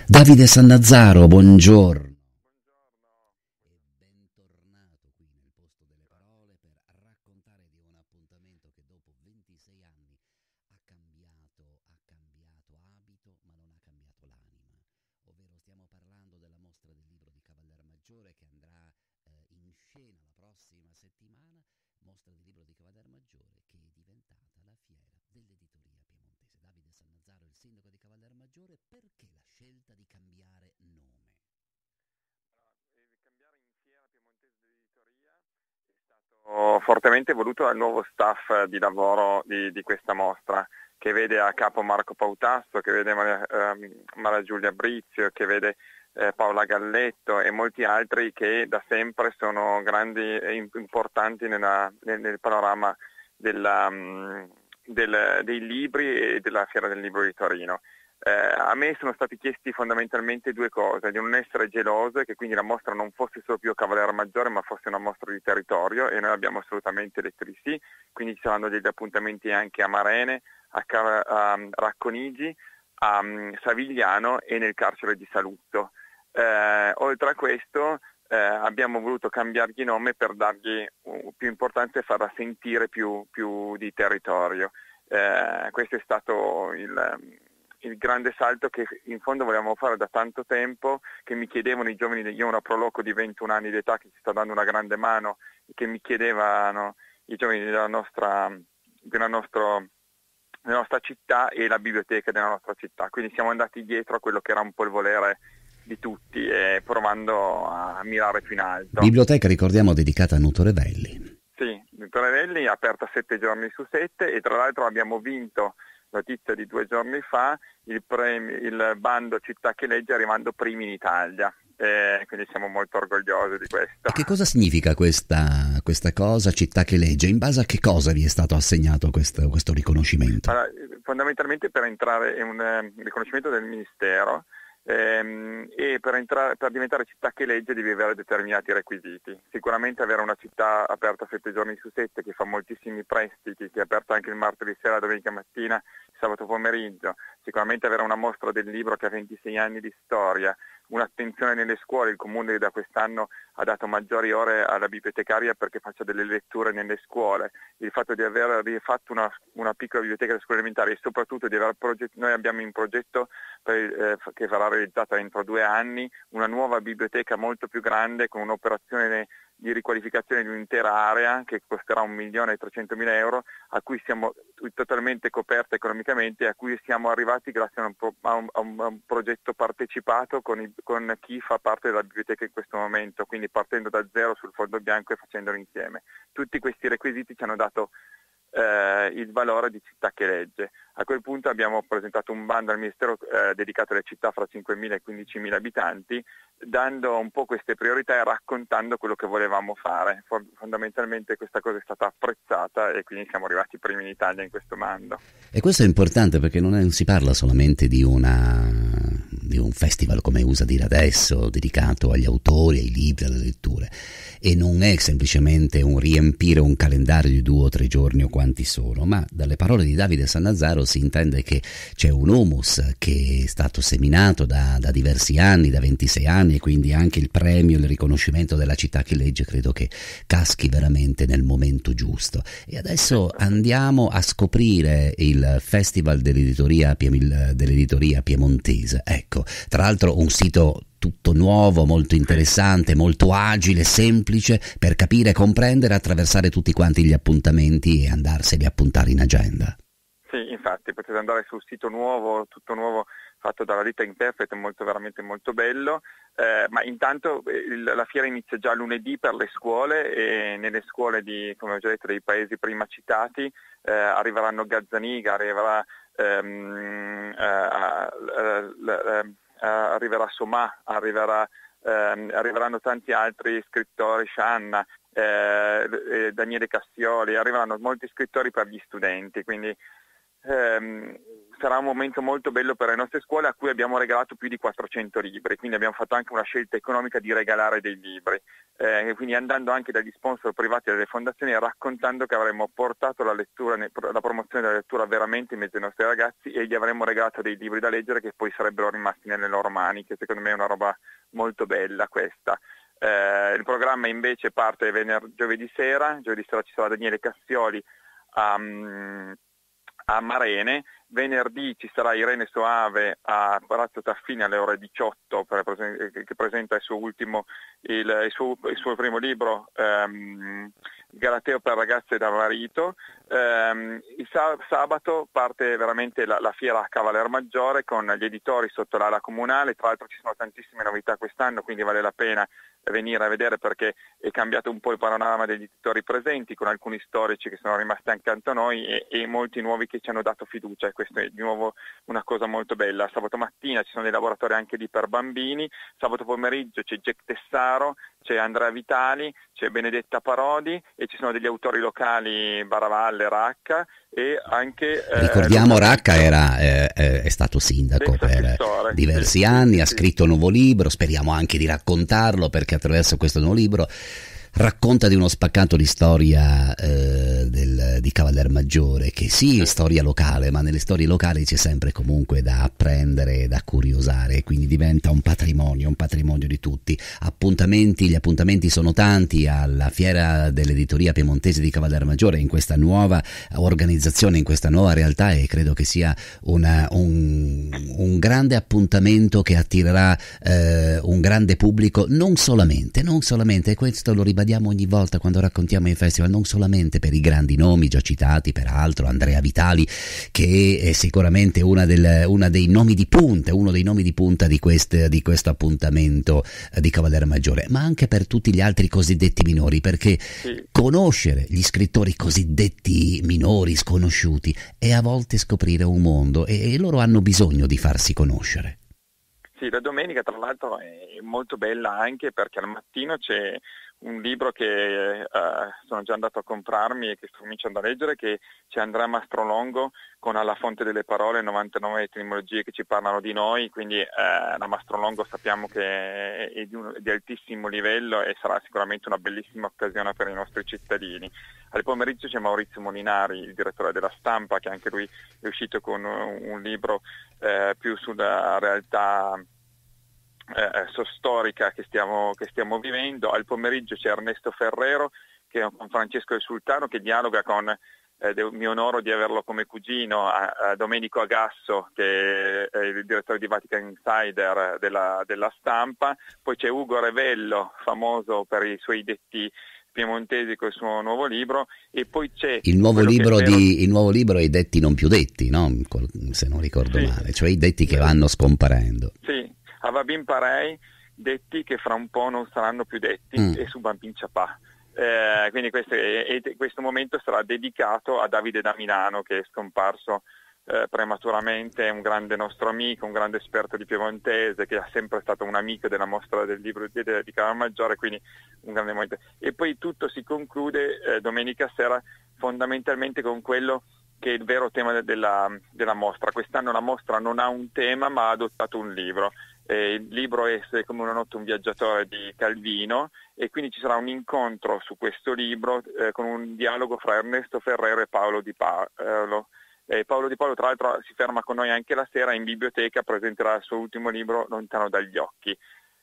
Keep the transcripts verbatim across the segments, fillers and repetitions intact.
Davide Sannazzaro, buongiorno. E bentornato qui nel posto delle parole per raccontare di un appuntamento che dopo ventisei anni ha cambiato, ha cambiato abito, ma non ha cambiato l'anima. Ovvero stiamo parlando della mostra del libro di Cavaller Maggiore che andrà eh, in scena la prossima settimana, mostra del libro di Cavaller Maggiore che è diventata la fiera dell'editoria piemontese. Davide Sannazzaro, il sindaco di Cavaller Maggiore, perché la scelta di cambiare nome? Cambiare in Fiera Piemontese dell'Editoria è stato fortemente voluto dal nuovo staff di lavoro di, di questa mostra, che vede a capo Marco Pautasso, che vede Maria, eh, Maria Giulia Brizio, che vede eh, Paola Galletto e molti altri che da sempre sono grandi e importanti nella, nel, nel panorama della, um, del, dei libri e della Fiera del Libro di Torino. Eh, a me sono stati chiesti fondamentalmente due cose: di non essere geloso e che quindi la mostra non fosse solo più Cavaliere Maggiore ma fosse una mostra di territorio, e noi abbiamo assolutamente detto di sì, quindi ci saranno degli appuntamenti anche a Marene, a, Car- a Racconigi, a um, Savigliano e nel carcere di Saluzzo. Eh, oltre a questo eh, abbiamo voluto cambiargli nome per dargli uh, più importanza e farla sentire più, più di territorio. Eh, questo è stato il... il grande salto che in fondo volevamo fare da tanto tempo, che mi chiedevano i giovani. Io ho una proloco di ventuno anni di età che ci sta dando una grande mano, che mi chiedevano i giovani della nostra, della, nostro, della nostra città e la biblioteca della nostra città. Quindi siamo andati dietro a quello che era un po' il volere di tutti e provando a mirare più in alto. Biblioteca, ricordiamo, dedicata a Nuto Revelli. Sì, Nuto Revelli è aperta sette giorni su sette, e tra l'altro abbiamo vinto, notizia di due giorni fa, il, premio, il bando Città che legge, arrivando primi in Italia, eh, quindi siamo molto orgogliosi di questo. E che cosa significa questa, questa cosa, Città che legge? In base a che cosa vi è stato assegnato questo, questo riconoscimento? Allora, fondamentalmente per entrare è un eh, riconoscimento del Ministero, ehm, e per, entrare, per diventare città che legge devi avere determinati requisiti. Sicuramente avere una città aperta sette giorni su sette, che fa moltissimi prestiti, che è aperta anche il martedì sera, domenica mattina, sabato pomeriggio. Sicuramente avere una mostra del libro che ha ventisei anni di storia, un'attenzione nelle scuole. Il Comune da quest'anno ha dato maggiori ore alla bibliotecaria perché faccia delle letture nelle scuole. Il fatto di aver rifatto una, una piccola biblioteca delle scuole elementari, e soprattutto di aver progetto, noi abbiamo in progetto per, eh, che sarà realizzata entro due anni, una nuova biblioteca molto più grande, con un'operazione di riqualificazione di un'intera area che costerà un milione e trecentomila euro, a cui siamo totalmente coperti economicamente, e a cui siamo arrivati grazie a un, pro, a un, a un, a un progetto partecipato con, i, con chi fa parte della biblioteca in questo momento, quindi partendo da zero sul fondo bianco e facendolo insieme. Tutti questi requisiti ci hanno dato eh, il valore di città che legge. A quel punto abbiamo presentato un bando al Ministero eh, dedicato alle città fra cinquemila e quindicimila abitanti, dando un po' queste priorità e raccontando quello che volevamo fare. Fondamentalmente questa cosa è stata apprezzata e quindi siamo arrivati primi in Italia in questo bando. E questo è importante perché non è, si parla solamente di, una, di un festival, come usa dire adesso, dedicato agli autori, ai libri, alle letture, e non è semplicemente un riempire un calendario di due o tre giorni o quanti sono, ma dalle parole di Davide Sannazzaro si intende che c'è un humus che è stato seminato da, da diversi anni, da ventisei anni, e quindi anche il premio, il riconoscimento della città che legge credo che caschi veramente nel momento giusto. E adesso andiamo a scoprire il Festival dell'editoria, dell'editoria piemontese. Ecco, tra l'altro un sito tutto nuovo, molto interessante, molto agile, semplice per capire, comprendere, attraversare tutti quanti gli appuntamenti e andarseli a puntare in agenda. Sì, infatti potete andare sul sito nuovo, tutto nuovo, fatto dalla ditta Interpret, molto veramente molto bello, eh, ma intanto il, la fiera inizia già lunedì per le scuole, e nelle scuole di, come ho già detto, dei paesi prima citati eh, arriveranno Gazzaniga, arriverà ehm, eh, eh, arriverà Somà, arriverà, ehm, arriveranno tanti altri scrittori, Scianna, eh, Daniele Cassioli, arriveranno molti scrittori per gli studenti, quindi ehm, sarà un momento molto bello per le nostre scuole, a cui abbiamo regalato più di quattrocento libri, quindi abbiamo fatto anche una scelta economica di regalare dei libri, eh, quindi andando anche dagli sponsor privati e dalle fondazioni, raccontando che avremmo portato la lettura, la promozione della lettura veramente in mezzo ai nostri ragazzi, e gli avremmo regalato dei libri da leggere che poi sarebbero rimasti nelle loro mani, che secondo me è una roba molto bella questa. Eh, il programma invece parte vener- giovedì sera, giovedì sera ci sarà Daniele Cassioli a, a Marene. Venerdì ci sarà Irene Soave a Palazzo Taffini alle ore diciotto, per, che presenta il suo ultimo, il, il, suo, il suo primo libro, ehm, Galateo per ragazze da marito. Ehm, il sabato parte veramente la, la fiera a Cavaler Maggiore con gli editori sotto l'ala comunale. Tra l'altro ci sono tantissime novità quest'anno, quindi vale la pena venire a vedere, perché è cambiato un po' il panorama degli editori presenti, con alcuni storici che sono rimasti accanto a noi e, e molti nuovi che ci hanno dato fiducia. Questo è di nuovo una cosa molto bella. Sabato mattina ci sono dei laboratori anche lì per bambini, sabato pomeriggio c'è Jack Tessaro, c'è Andrea Vitali, c'è Benedetta Parodi e ci sono degli autori locali, Baravalle, Racca, e anche... Eh, Ricordiamo Racca era, eh, è stato sindaco per diversi sì, anni, sì, ha scritto un nuovo libro, speriamo anche di raccontarlo, perché attraverso questo nuovo libro racconta di uno spaccato di storia eh, del, di Cavaler Maggiore, che sì, è storia locale, ma nelle storie locali c'è sempre comunque da apprendere, da curiosare, e quindi diventa un patrimonio, un patrimonio di tutti. Appuntamenti, gli appuntamenti sono tanti alla Fiera dell'Editoria Piemontese di Cavaler Maggiore, in questa nuova organizzazione, in questa nuova realtà, e credo che sia una, un, un grande appuntamento che attirerà eh, un grande pubblico, non solamente, non solamente, questo lo ribadiamo ogni volta quando raccontiamo i festival, non solamente per i grandi nomi già citati, peraltro Andrea Vitali, che è sicuramente una, del, una dei nomi di punta, uno dei nomi di punta di, queste, di questo appuntamento di Cavaler Maggiore, ma anche per tutti gli altri cosiddetti minori, perché sì, conoscere gli scrittori cosiddetti minori, sconosciuti, è a volte scoprire un mondo, e, e loro hanno bisogno di farsi conoscere. Sì, la domenica tra l'altro è molto bella anche perché al mattino c'è un libro che eh, sono già andato a comprarmi e che sto cominciando a leggere, che c'è Andrea Mastrolongo con Alla fonte delle parole, novantanove etimologie che ci parlano di noi, quindi eh, la Mastrolongo sappiamo che è di, un, di altissimo livello e sarà sicuramente una bellissima occasione per i nostri cittadini. Al pomeriggio c'è Maurizio Molinari, il direttore della Stampa, che anche lui è uscito con un, un libro eh, più sulla realtà Eh, storica che stiamo, che stiamo vivendo. Al pomeriggio c'è Ernesto Ferrero che è con Francesco Il Sultano, che dialoga con, eh, mi onoro di averlo come cugino, a, a Domenico Agasso, che è il direttore di Vatican Insider della, della Stampa. Poi c'è Ugo Revello, famoso per i suoi detti piemontesi con il suo nuovo libro, e poi c'è il nuovo libro vero... di il nuovo libro I detti non più detti, no? Se non ricordo sì. male, cioè i detti che vanno scomparendo. Sì. Avabin Parei, detti che fra un po' non saranno più detti, mm. e su Bambin Ciapà. Eh, quindi questo, è, questo momento sarà dedicato a Davide da Milano, che è scomparso eh, prematuramente, è un grande nostro amico, un grande esperto di piemontese, che è sempre stato un amico della mostra del libro di, di Cavaler Maggiore, quindi un grande momento. E poi tutto si conclude eh, domenica sera fondamentalmente con quello che è il vero tema della, della mostra. Quest'anno la mostra non ha un tema, ma ha adottato un libro. Eh, il libro è Come una notte un viaggiatore di Calvino, e quindi ci sarà un incontro su questo libro eh, con un dialogo fra Ernesto Ferrero e Paolo Di Paolo. Eh, Paolo Di Paolo tra l'altro si ferma con noi anche la sera in biblioteca, presenterà il suo ultimo libro Lontano dagli occhi.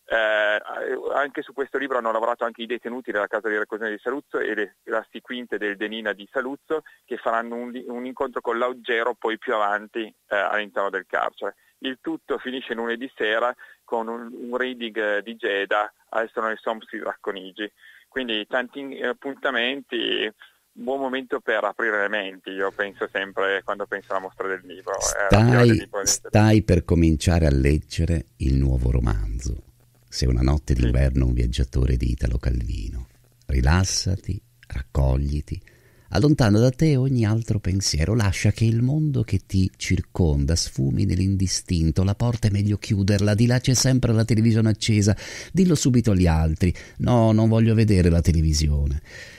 Eh, anche su questo libro hanno lavorato anche i detenuti della casa di reclusione di Saluzzo e le Asti Quinte del Denina di Saluzzo, che faranno un, un incontro con l'Auggero poi più avanti eh, all'interno del carcere. Il tutto finisce lunedì sera con un, un reading di Geda al Salone Soms di Racconigi. Quindi tanti appuntamenti, buon momento per aprire le menti, io penso sempre quando penso alla mostra del libro. Stai, eh, stai per cominciare a leggere il nuovo romanzo, Se una notte d'inverno un viaggiatore di Italo Calvino. Rilassati, raccogliti, allontana da te ogni altro pensiero, lascia che il mondo che ti circonda sfumi nell'indistinto, la porta è meglio chiuderla, di là c'è sempre la televisione accesa, dillo subito agli altri, no, non voglio vedere la televisione.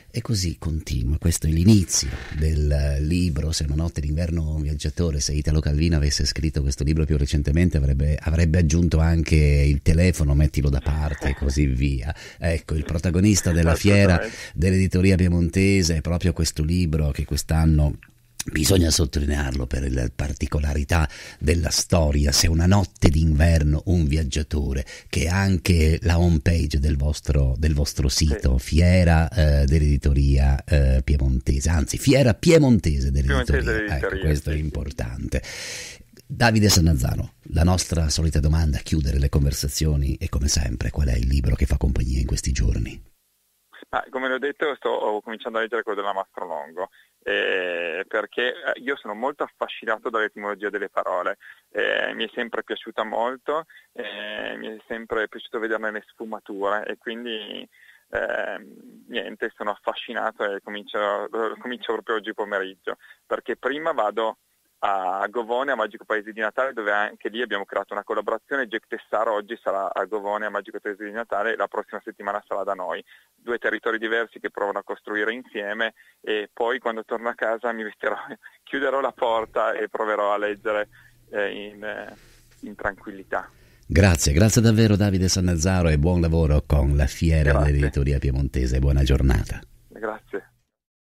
E così continua, questo è l'inizio del libro. Se una notte d'inverno un viaggiatore, se Italo Calvino avesse scritto questo libro più recentemente avrebbe, avrebbe aggiunto anche il telefono, mettilo da parte e così via. Ecco, il protagonista della fiera dell'editoria piemontese è proprio questo libro che quest'anno, bisogna sottolinearlo per la particolarità della storia, Se una notte d'inverno un viaggiatore, che è anche la home page del vostro, del vostro sito, sì. Fiera eh, dell'editoria eh, piemontese, anzi Fiera Piemontese dell'editoria, Piemontese dell'editoria ecco, questo sì. è importante. Davide Sannazzaro, la nostra solita domanda a chiudere le conversazioni è come sempre: qual è il libro che fa compagnia in questi giorni? Ah, come l'ho detto, sto cominciando a leggere quello della Mastro Longo, eh, perché io sono molto affascinato dall'etimologia delle parole, eh, mi è sempre piaciuta molto, eh, mi è sempre piaciuto vederne le sfumature e quindi eh, niente, sono affascinato e comincio, comincio proprio oggi pomeriggio, perché prima vado a Govone, a Magico Paese di Natale, dove anche lì abbiamo creato una collaborazione. Jack Tessaro oggi sarà a Govone, a Magico Paese di Natale, e la prossima settimana sarà da noi. Due territori diversi che provano a costruire insieme, e poi quando torno a casa mi vestirò, chiuderò la porta e proverò a leggere eh, in, eh, in tranquillità. Grazie, grazie davvero Davide Sannazzaro e buon lavoro con la Fiera Grazie. dell'editoria piemontese. Buona giornata. Grazie.